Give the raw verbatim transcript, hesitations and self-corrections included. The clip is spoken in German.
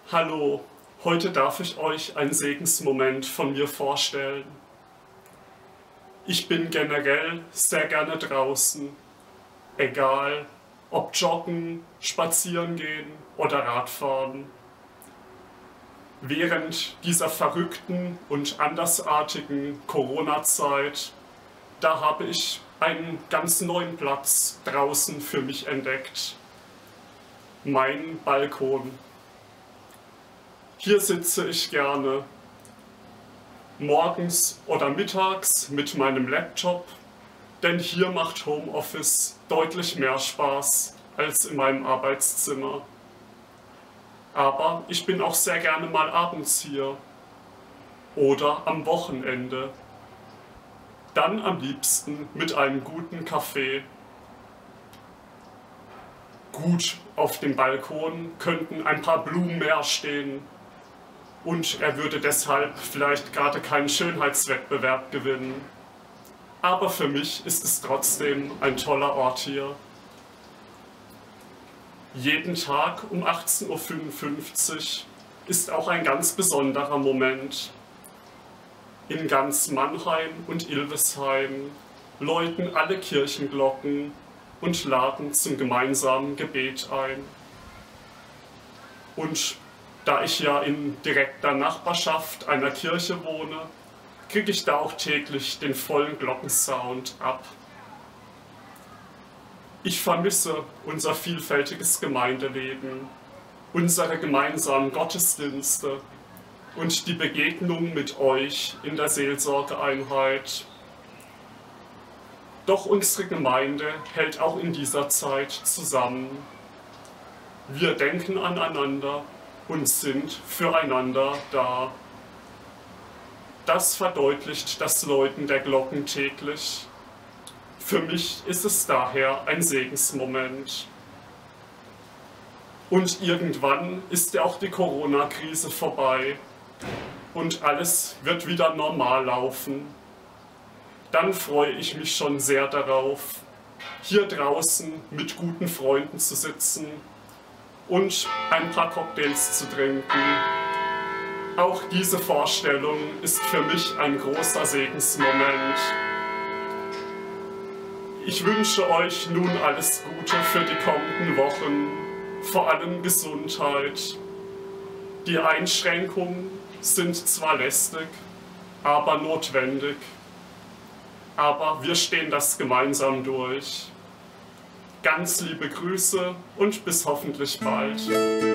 Hallo, heute darf ich euch einen Segensmoment von mir vorstellen. Ich bin generell sehr gerne draußen, egal ob joggen, spazieren gehen oder Radfahren. Während dieser verrückten und andersartigen Corona-Zeit, da habe ich einen ganz neuen Platz draußen für mich entdeckt. Mein Balkon. Hier sitze ich gerne morgens oder mittags mit meinem Laptop, denn hier macht Homeoffice deutlich mehr Spaß als in meinem Arbeitszimmer. Aber ich bin auch sehr gerne mal abends hier oder am Wochenende. Dann am liebsten mit einem guten Kaffee. Gut, auf dem Balkon könnten ein paar Blumen mehr stehen. Und er würde deshalb vielleicht gerade keinen Schönheitswettbewerb gewinnen. Aber für mich ist es trotzdem ein toller Ort hier. Jeden Tag um achtzehn Uhr fünfundfünfzig ist auch ein ganz besonderer Moment. In ganz Mannheim und Ilvesheim läuten alle Kirchenglocken und laden zum gemeinsamen Gebet ein. Und da ich ja in direkter Nachbarschaft einer Kirche wohne, kriege ich da auch täglich den vollen Glockensound ab. Ich vermisse unser vielfältiges Gemeindeleben, unsere gemeinsamen Gottesdienste und die Begegnung mit euch in der Seelsorgeeinheit. Doch unsere Gemeinde hält auch in dieser Zeit zusammen. Wir denken aneinander und sind füreinander da. Das verdeutlicht das Läuten der Glocken täglich. Für mich ist es daher ein Segensmoment. Und irgendwann ist ja auch die Corona-Krise vorbei und alles wird wieder normal laufen. Dann freue ich mich schon sehr darauf, hier draußen mit guten Freunden zu sitzen und ein paar Cocktails zu trinken. Auch diese Vorstellung ist für mich ein großer Segensmoment. Ich wünsche euch nun alles Gute für die kommenden Wochen, vor allem Gesundheit. Die Einschränkungen sind zwar lästig, aber notwendig. Aber wir stehen das gemeinsam durch. Ganz liebe Grüße und bis hoffentlich bald.